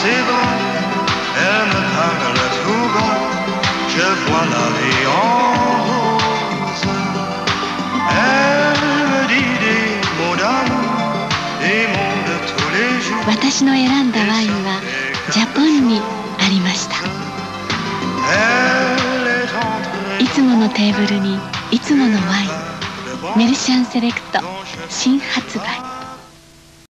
ses bras, elle me parle tout bas, je vois la vie en rose. Elle me dit des mots d'amour, des mots de tous les jours. 私の選んだワインはジャポンにありました。いつものテーブルにいつものワイン、メルシャンセレクト新発売。